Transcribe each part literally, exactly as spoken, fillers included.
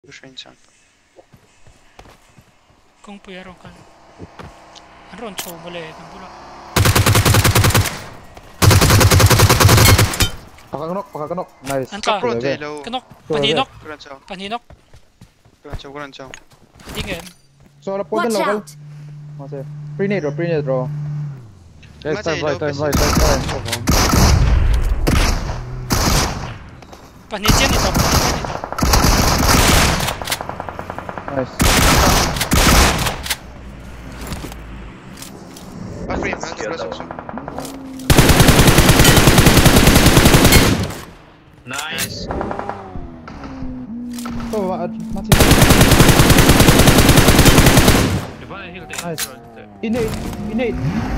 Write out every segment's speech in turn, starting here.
Już więcej. Kung puyarong kan. Aron chow bale kan pula. Pakakanok, pakakanok. Nice. Anka. Pro Taylor. Kanok. Paninok. Kurang jauh. Paninok. Kurang jauh, kurang jauh. Tingin. So, wala po din Watch local. out! Masaya. Pre-nade bro, pre-nade bro. Yes, Masaya, time right, time Lopez. right, time right. Panidyan ito. Panidyan ito. Nice. Ah, frame, ah, terus masuk. Nice. Oh, wa- mati. Di ba heal tayo? Nice. Innate, innate.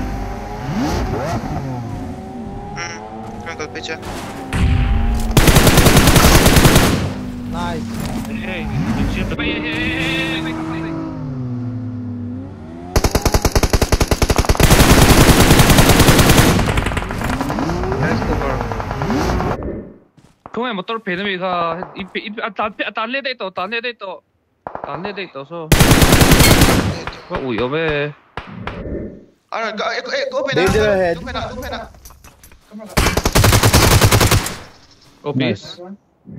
Hmm, kurang gold page ya. Nice. Hey, shield pa hey, hey, hey, wait, wait, wait. Nice cover. 그거야 뭐 떨어 베놈이가 이이안안안내 돼 있다 안내 돼 있다 안내 돼 있다서 그 위험해. Ah, go, eh, eh, open Danger ah. ahead. Open ah, open ah. 오피스. Nice.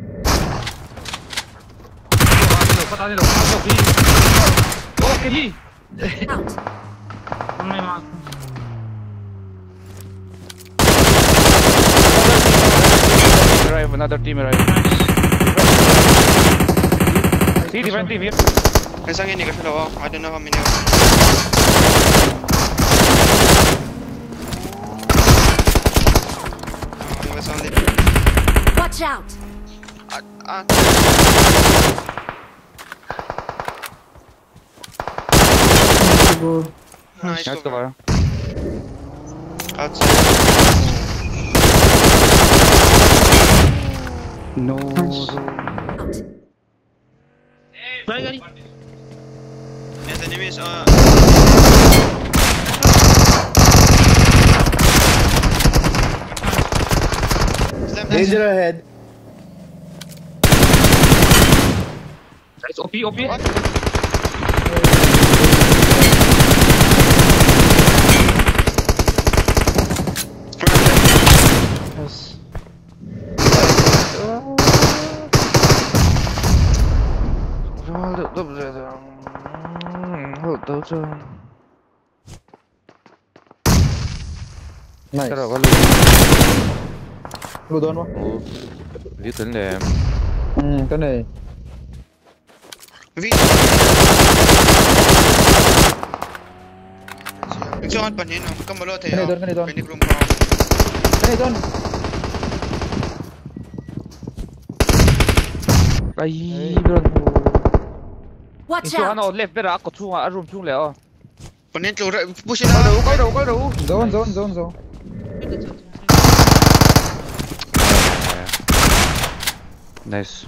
다니로 가서 비. 오케이. Out! Arrive, another team arrive. See different team here. Isang ini kasi lawa. I don't know how many. Oh, it was only. Watch out! Ah, ah. Nice Nice cover. cover. Outside. No. Out! Yes, enemies. Uh. Slam dash. Danger ahead. Nice. O P, O P. What? Yes. Nice. Lu doon mo? Dito nila. Hmm, cái này. V. Jangan panin, kamu lo teh. Kani doon, kani doon. Panik room pa. Cái này doon. Ay, bro. Watch Ito ano, out! left better ako tunga, room chung leo. Panin tu, push it Go out. go go go go. Zone, zone, zone, zone. Nice.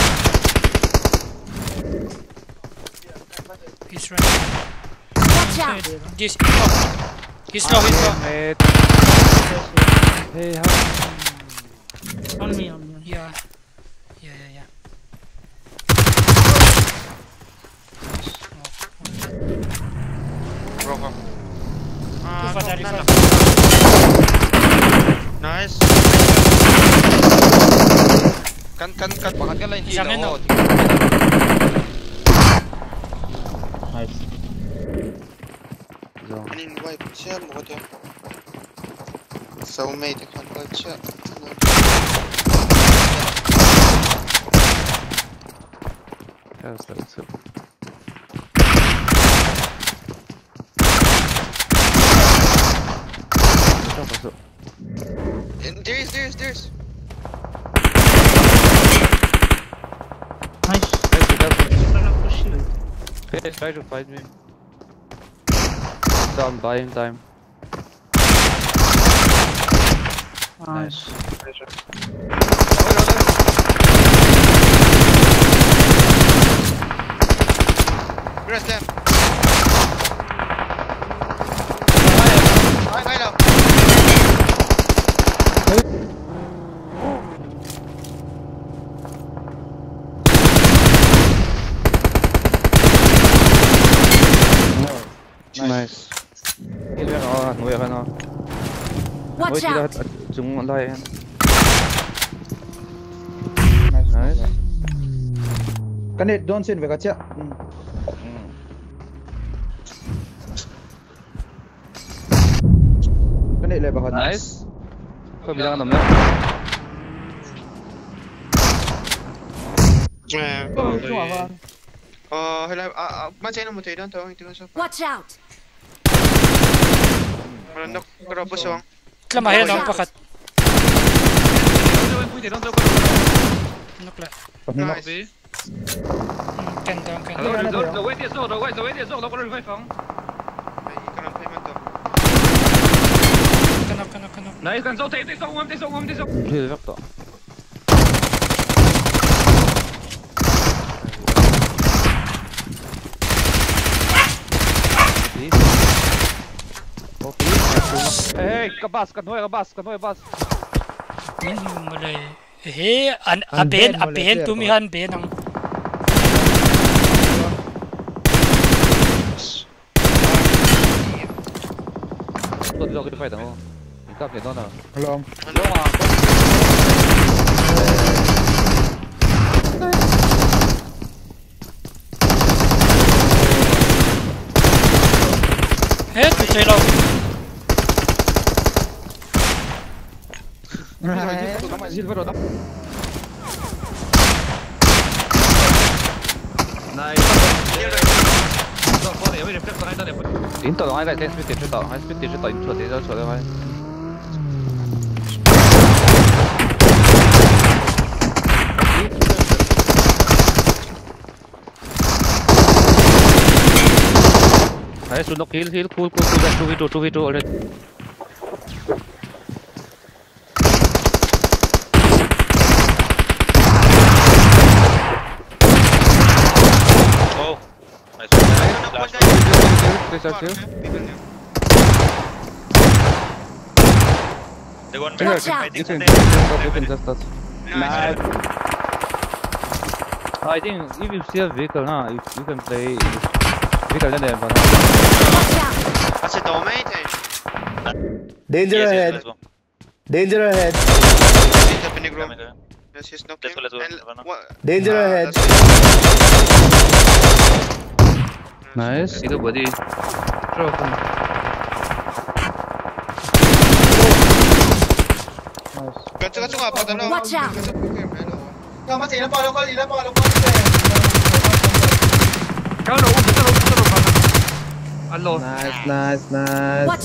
He's right. Watch out! This. Oh. He's low. He's low. Mate. Hey, how? On me. On me. Yeah. Yeah. Yeah. Yeah. Rock up. Ah, Too fast, no, too no, no. fast. Nice. Kan kan kan pakat ka lang Isang yun, hilo. no? Nice. Panin wipe siya mo ko. So mate kan pa siya. Yes, that's it. There is there is there is. Nice, hey, try to fight me. Down, buying time. Nice. Press them. Hi, hi, now. Nice. Heal yan oh, nuya ka no. Nuya Watch sila out! at sumong lahi yan. Nice. Nice. Kanit, don't sin, veka tia. Kanit, leba ka. Nice. Kau bilang enam ya. Eh, Oh, cuma kan. oh, hello. Ah, ah, macam mana mutai dan tahu itu kan siapa? Watch out! Merendak kerapus orang. Tla mahal ang pakat. Nakla. Pahimok. Nice. Kan down kan. Hello, the the way is the way the way is the local revive. Ay, kanang payment to. Kanap kanap kanap. Nice, kan so take this one, this one, this one. Heal up to. Hey, kabas, kanoy, kabas, kanoy, kabas. Min mulai. Eh, an aben aben tumihan ben ang. Tuh dulu kita fight oh. Kita play down na. Hello. Hello. Eh, tu celo. Silver udah. Nice. Stop for det. Jag vill reflekta nej där. Inte då, han är rätt smitt ut då. Han smitt ut då intro det så det var. Hai sudah kill kill cool cool cool two v two two v two already. Oh, nice one. Last one. Please kill. The one Watch back. out. I You think can the you can just touch. Nice. I think if you see a vehicle, huh, you, you can play vehicle then one. Watch out! That's a doormate. Danger Yes, yes, ahead. let's go. Danger ahead. He's up in the room. Coming there. Yes, he's not Let's go, let's go. And Never know. what? Danger Ah, ahead. that's- Nice. Itu body. Throw from. Nice. Ganto ganto nga pa dalawa. Watch out. Tama sa ilang palo ko, ilang palo ko. Kau lo, betul lo, betul lo mana? Allo. Nice, nice, nice. Watch!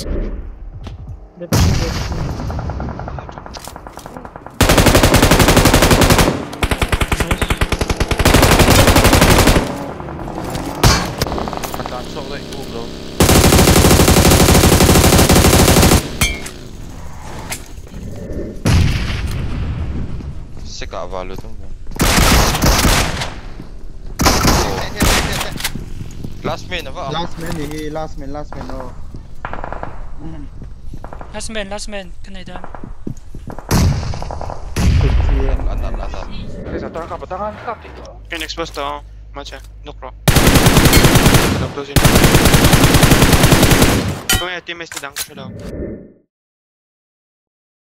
Makan sok dah itu bro. Seka avalo tu. Last man apa? Last man, he last man, last man. Oh. Last man, last man. Kanay down. Atas atas. Okay, satu angkat petangan stop. Okay, next bus to. Macha, no pro. Kung yung teammates ni Danko siya daw.